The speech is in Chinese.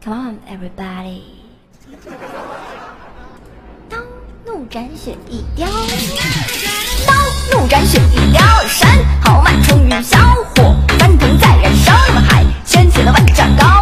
Come on, everybody！ 刀怒斩雪一雕，刀怒斩雪一雕，山豪迈冲云霄，火翻腾在燃烧，海掀起了万丈高。